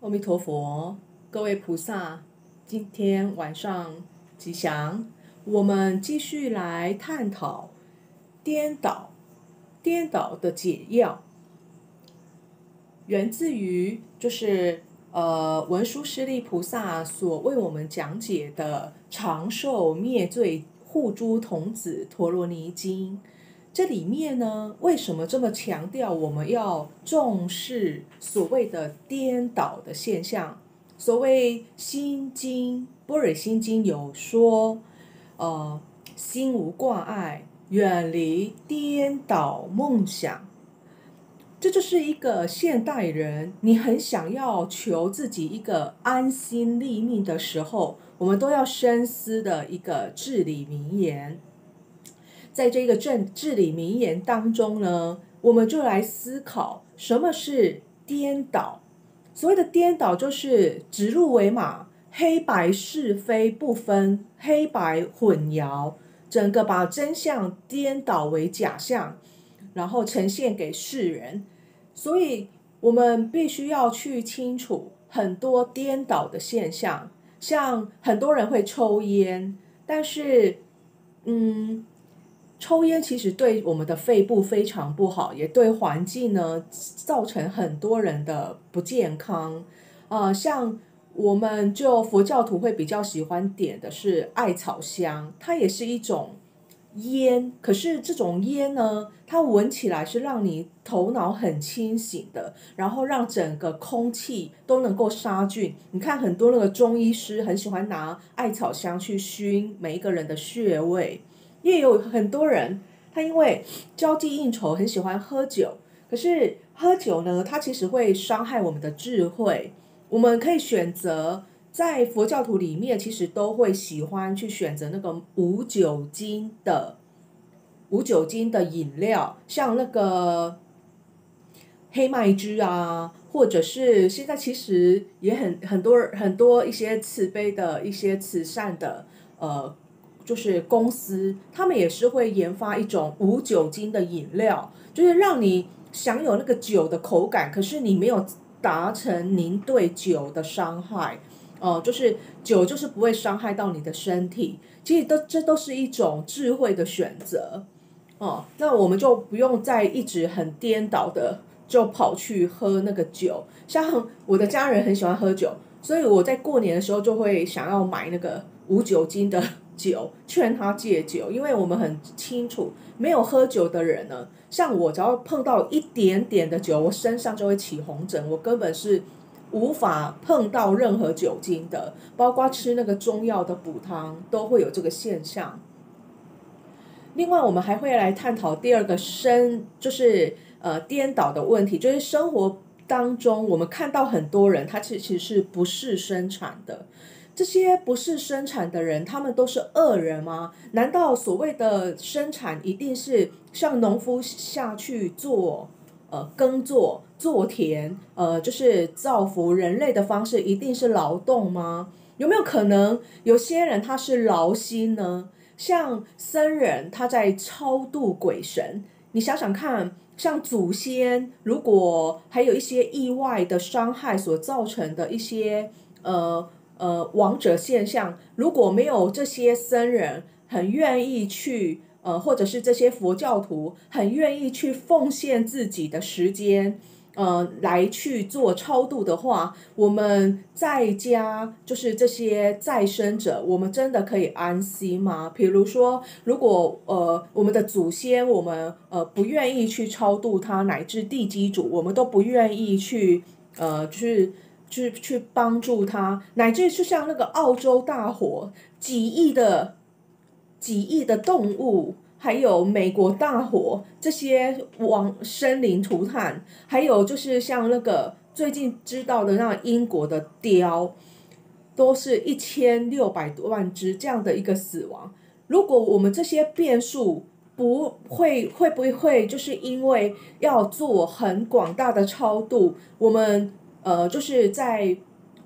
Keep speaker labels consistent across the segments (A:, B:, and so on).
A: 阿弥陀佛，各位菩萨，今天晚上吉祥。我们继续来探讨颠倒，颠倒的解药，源自于文殊师利菩萨所为我们讲解的长寿灭罪护诸童子陀罗尼经。这里面呢，为什么这么强调我们要重视所谓的颠倒的现象？所谓心经，般若心经有说，心无挂碍，远离颠倒梦想。这就是一个现代人，你很想要求自己一个安心立命的时候，我们都要深思的一个至理名言。在这个至理名言当中呢，我们就来思考什么是颠倒。所谓的颠倒，就是指鹿为马，黑白是非不分，黑白混淆，整个把真相颠倒为假象，然后呈现给世人。所以我们必须要去清楚很多颠倒的现象，像很多人会抽烟，但是抽烟其实对我们的肺部非常不好，也对环境呢造成很多人的不健康。像我们就佛教徒会比较喜欢点的是艾草香，它也是一种烟，可是这种烟呢，它闻起来是让你头脑很清醒的，然后让整个空气都能够杀菌。你看很多那个中医师很喜欢拿艾草香去熏每一个人的穴位，也有很多人他因为交际应酬很喜欢喝酒，可是喝酒呢，它其实会伤害我们的智慧。我们可以选择在佛教徒里面，其实都会喜欢去选择那个无酒精的饮料，像那个黑麦汁啊，或者是现在其实也很多一些慈悲的一些慈善的就是公司，他们也是会研发一种无酒精的饮料，就是让你享有那个酒的口感，可是你没有达成您对酒的伤害。就是酒就是不会伤害到你的身体，其实这都是一种智慧的选择。那我们就不用再一直很颠倒的就跑去喝那个酒。像我的家人很喜欢喝酒，所以我在过年的时候就会想要买那个无酒精的酒，劝他戒酒。因为我们很清楚，没有喝酒的人呢，像我只要碰到一点点的酒，我身上就会起红疹，我根本是无法碰到任何酒精的，包括吃那个中药的补汤都会有这个现象。另外，我们还会来探讨第二个就是颠倒的问题，就是生活当中我们看到很多人，他其实是不是生产的。这些不是生产的人，他们都是恶人吗？难道所谓的生产一定是像农夫下去做耕作、做田，就是造福人类的方式，一定是劳动吗？有没有可能有些人他是劳心呢？像僧人他在超度鬼神，你想想看，像祖先如果还有一些意外的伤害所造成的一些亡者现象，如果没有这些僧人很愿意去或者是这些佛教徒很愿意去奉献自己的时间，来去做超度的话，我们在家就是这些再生者，我们真的可以安心吗？比如说，如果我们的祖先，我们不愿意去超度他，乃至地基主，我们都不愿意去去帮助他，乃至是像那个澳洲大火，几亿的动物，还有美国大火这些生灵涂炭，还有就是像那个最近知道的那英国的雕，都是1600多万只这样的一个死亡。如果我们这些变数会不会就是因为要做很广大的超度，我们就是在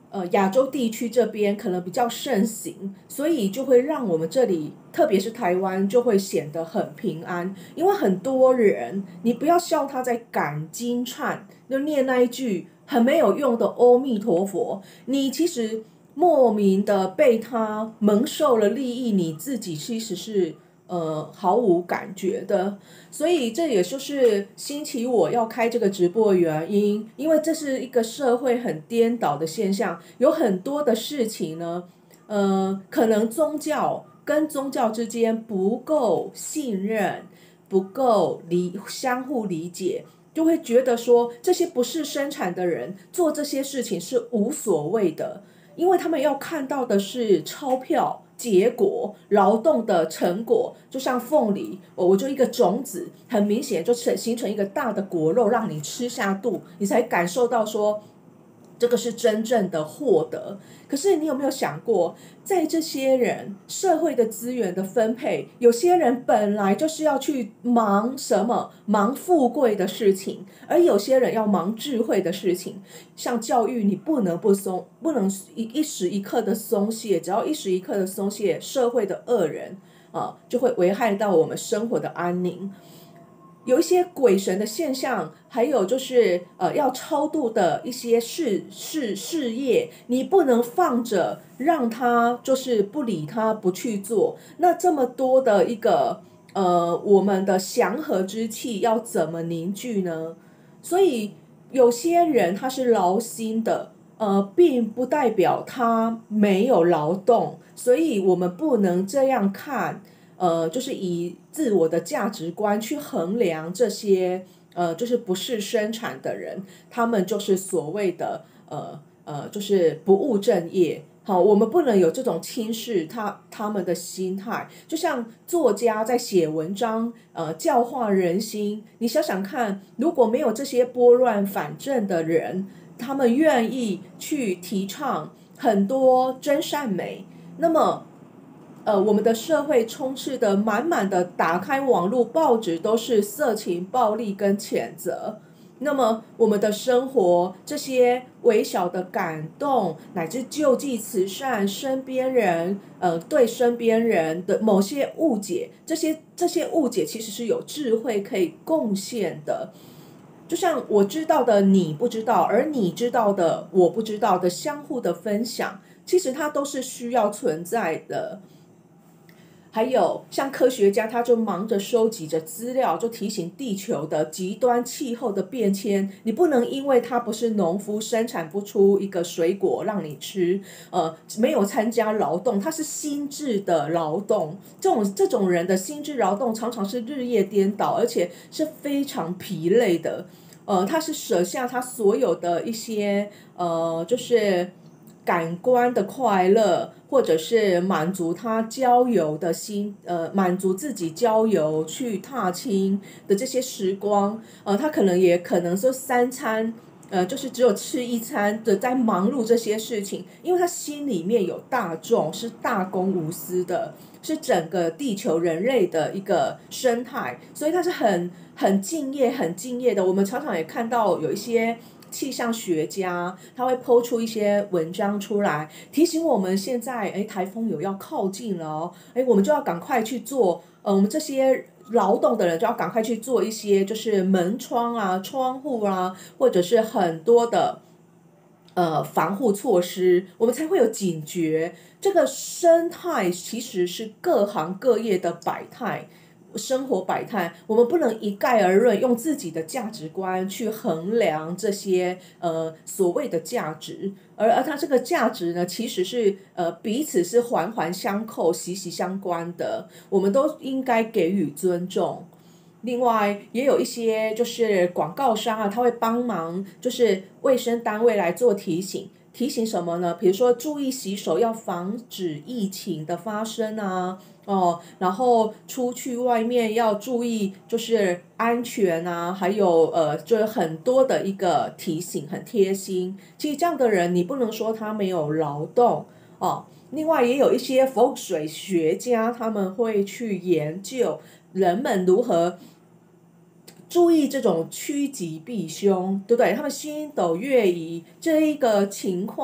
A: 亚洲地区这边可能比较盛行，所以就会让我们这里，特别是台湾，就会显得很平安。因为很多人，你不要笑他在赶经忏，就念那一句很没有用的阿弥陀佛，你其实莫名的被他蒙受了利益，你自己其实是毫无感觉的。所以这也就是兴起我要开这个直播的原因，因为这是一个社会很颠倒的现象，有很多的事情呢，可能宗教跟宗教之间不够信任，不够相互理解，就会觉得说这些不是生产的人做这些事情是无所谓的，因为他们要看到的是钞票。结果劳动的成果，就像凤梨，我就一个种子，很明显就形成一个大的果肉，让你吃下肚，你才感受到说这个是真正的获得。可是你有没有想过，在这些人社会的资源的分配，有些人本来就是要去忙什么，忙富贵的事情，而有些人要忙智慧的事情。像教育，你不能不松，不能一时一刻的松懈，只要一时一刻的松懈，社会的恶人就会危害到我们生活的安宁。有一些鬼神的现象，还有就是要超度的一些事业，你不能放着让他就是不理他不去做。那这么多的一个我们的祥和之气要怎么凝聚呢？所以有些人他是劳心的，并不代表他没有劳动，所以我们不能这样看。就是以自我的价值观去衡量这些就是不是生产的人，他们就是所谓的就是不务正业。好，我们不能有这种轻视他们的心态。就像作家在写文章，教化人心。你想想看，如果没有这些拨乱反正的人，他们愿意去提倡很多真善美，那么我们的社会充斥的满满的，打开网络报纸都是色情、暴力跟谴责。那么我们的生活这些微小的感动，乃至救济慈善，身边人对身边人的某些误解，这些误解其实是有智慧可以贡献的。就像我知道的你不知道，而你知道的我不知道的相互的分享，其实它都是需要存在的。还有像科学家，他就忙着收集着资料，就提醒地球的极端气候的变迁。你不能因为他不是农夫，生产不出一个水果让你吃，没有参加劳动，他是心智的劳动。这种人的心智劳动常常是日夜颠倒，而且是非常疲累的。他是舍下他所有的一些就是感官的快乐，或者是满足他郊游的心，满足自己郊游去踏青的这些时光，他可能说三餐。就是只有吃一餐的在忙碌这些事情，因为他心里面有大众，是大公无私的，是整个地球人类的一个生态，所以他是很敬业、很敬业的。我们常常也看到有一些气象学家，他会抛出一些文章出来，提醒我们现在台风有要靠近了哦，我们就要赶快去做，我们这些劳动的人就要赶快去做一些就是门窗啊、窗户啊，或者是很多的防护措施，我们才会有警觉。这个生态其实是各行各业的百态。生活百态，我们不能一概而论，用自己的价值观去衡量这些所谓的价值，而它这个价值呢，其实是彼此是环环相扣、息息相关的，我们都应该给予尊重。另外，也有一些就是广告商啊，他会帮忙，就是卫生单位来做提醒。提醒什么呢？比如说注意洗手，要防止疫情的发生啊，然后出去外面要注意就是安全啊，还有就是很多的一个提醒，很贴心。其实这样的人，你不能说他没有劳动哦。另外，也有一些风水学家，他们会去研究人们如何注意这种趋吉避凶，对不对？他们星斗月移这一个情况，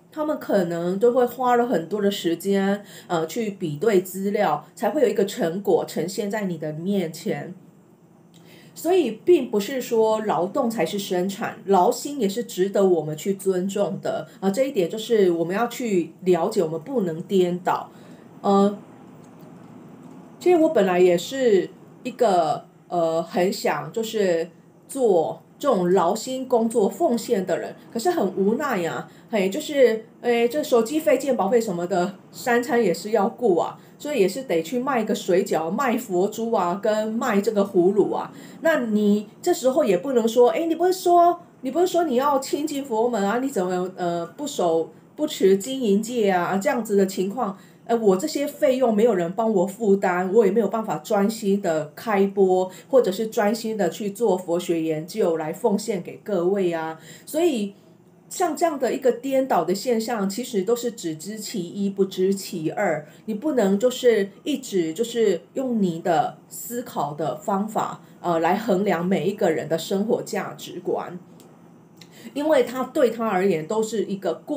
A: 他们可能都会花了很多的时间，去比对资料，才会有一个成果呈现在你的面前。所以并不是说劳动才是生产，劳心也是值得我们去尊重的这一点就是我们要去了解，我们不能颠倒。呃，其实我本来也是一个很想就是做这种劳心工作奉献的人，可是很无奈呀，就是这手机费、健保费什么的，三餐也是要顾啊，所以也是得去卖个水饺、卖佛珠啊，跟卖这个葫芦啊。那你这时候也不能说，你不是说你要亲近佛门啊？你怎么不持经营戒啊？这样子的情况。我这些费用没有人帮我负担，我也没有办法专心的开播，或者是专心的去做佛学研究来奉献给各位啊。所以像这样的一个颠倒的现象，其实都是只知其一不知其二。你不能就是一直就是用你的思考的方法来衡量每一个人的生活价值观，因为他对他而言都是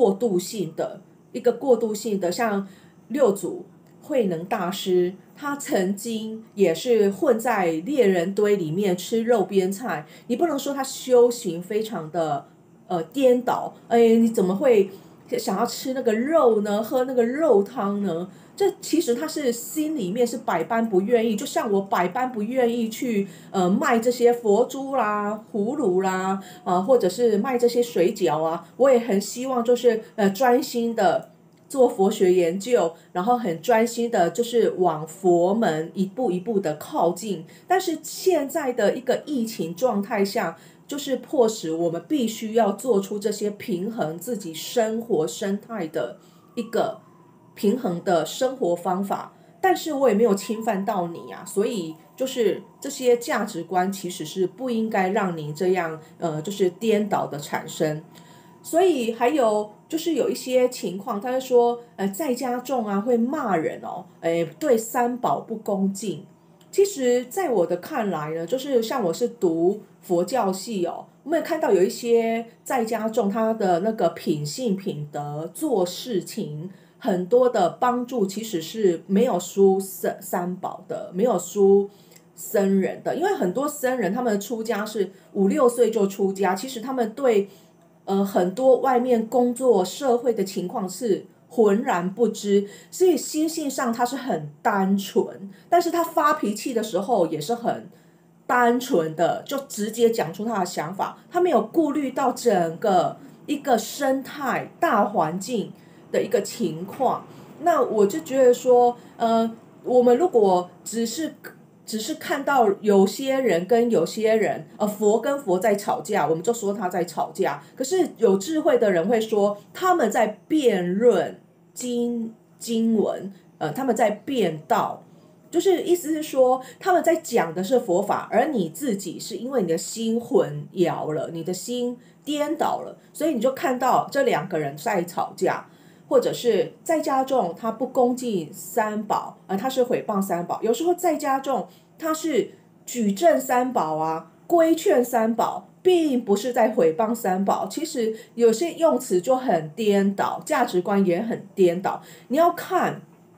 A: 一个过渡性的，像六祖慧能大师，他曾经也是混在猎人堆里面吃肉边菜，你不能说他修行非常的颠倒，你怎么会想要吃那个肉呢？喝那个肉汤呢？这其实他是心里面是百般不愿意，就像我百般不愿意去卖这些佛珠啦、葫芦啦，或者是卖这些水饺啊，我也很希望就是专心的做佛学研究，然后很专心的就是往佛门一步一步的靠近。但是现在的一个疫情状态下，就是迫使我们必须要做出这些平衡自己生活生态的一个平衡的生活方法，但是我也没有侵犯到你啊，所以就是这些价值观其实是不应该让你这样就是颠倒的产生。所以还有就是有一些情况，他就说在家众啊会骂人哦，对三宝不恭敬。其实，在我的看来呢，就是像我是读佛教系哦，我们也看到有一些在家众他的那个品性品德做事情很多的帮助，其实是没有输三宝的，没有输僧人的，因为很多僧人他们出家是5、6岁就出家，其实他们对很多外面工作社会的情况是浑然不知，所以心性上他是很单纯，但是他发脾气的时候也是很单纯的，就直接讲出他的想法，他没有顾虑到整个一个生态大环境的一个情况。那我就觉得说，我们如果只是看到有些人跟有些人，佛跟佛在吵架，我们就说他在吵架。可是有智慧的人会说，他们在辩论经文，他们在辩道，就是意思是说，他们在讲的是佛法，而你自己是因为你的心混淆了，你的心颠倒了，所以你就看到这两个人在吵架。或者是在家中他不恭敬三宝他是毁谤三宝；有时候在家中他是举证三宝啊，规劝三宝，并不是在毁谤三宝。其实有些用词就很颠倒，价值观也很颠倒。你要看，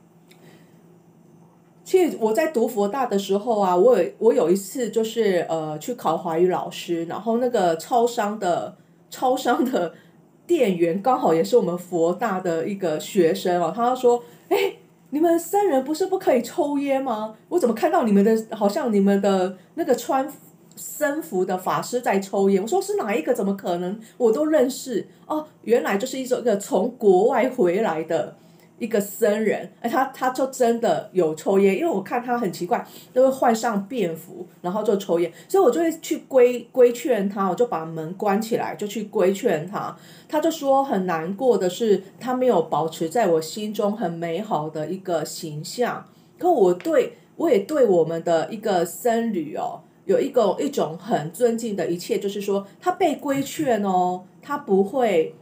A: 其实我在读佛大的时候啊，我有一次就是去考华语老师，然后那个超商的店员刚好也是我们佛大的一个学生哦，他说：你们僧人不是不可以抽烟吗？我怎么看到你们的好像你们的那个穿僧服的法师在抽烟？我说是哪一个？怎么可能？我都认识哦，原来就是一个从国外回来的一个僧人，他就真的有抽烟，因为我看他很奇怪，都会换上便服，然后就抽烟，所以我就会去规劝他，我就把门关起来，就去规劝他。他就说很难过的是，他没有保持在我心中很美好的一个形象。可我也对我们的一个僧侣哦，有一种很尊敬的一切，就是说他被规劝哦，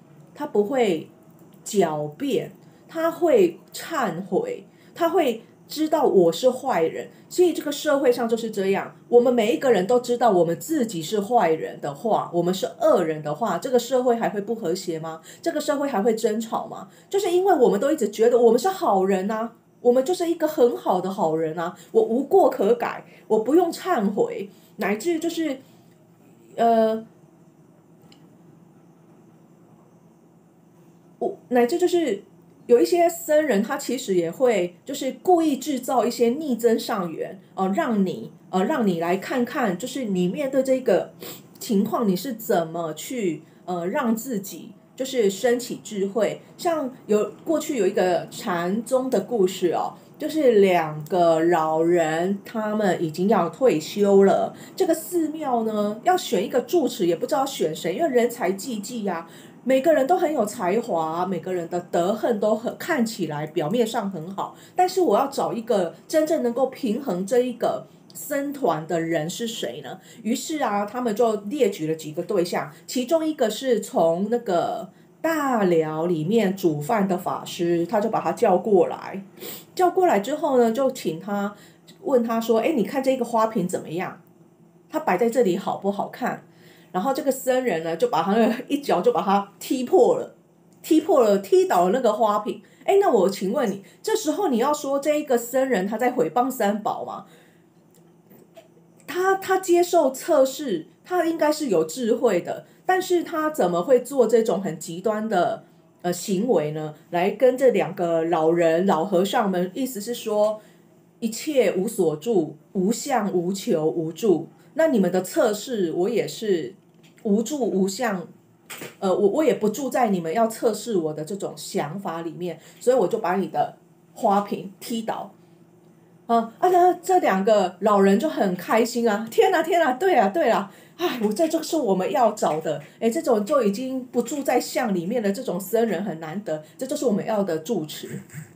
A: 他不会狡辩，他会忏悔，他会知道我是坏人，所以这个社会上就是这样，我们每一个人都知道我们自己是坏人的话，我们是恶人的话，这个社会还会不和谐吗？这个社会还会争吵吗？就是因为我们都一直觉得我们是好人啊，我们就是一个很好的好人啊，我无过可改，我不用忏悔，乃至就是乃至就是有一些僧人，他其实也会就是故意制造一些逆增上缘，让你来看看，就是你面对这个情况，你是怎么去让自己就是升起智慧。像过去有一个禅宗的故事哦，就是两个老人，他们已经要退休了。这个寺庙呢，要选一个住持，也不知道选谁，因为人才济济呀。每个人都很有才华，每个人的德行都看起来表面上很好，但是我要找一个真正能够平衡这一个僧团的人是谁呢？于是啊，他们就列举了几个对象，其中一个是从那个大寮里面煮饭的法师，他就把他叫过来，叫过来之后呢，就问他说：“哎，你看这个花瓶怎么样？它摆在这里好不好看？”然后这个僧人呢，就把他一脚就把他踢破了，踢倒了那个花瓶。哎，那我请问你，这时候你要说这一个僧人他在毁谤三宝吗？他接受测试，他应该是有智慧的，但是他怎么会做这种很极端的行为呢？来跟这两个老和尚们，意思是说一切无所住，无相无求无住。那你们的测试，我也是无住无相，我也不住在你们要测试我的这种想法里面，所以我就把你的花瓶踢倒。那这两个老人就很开心啊！天哪，天哪，对啊，对啊，哎，这就是我们要找的，哎，这种就已经不住在相里面的这种僧人很难得，这就是我们要的住持。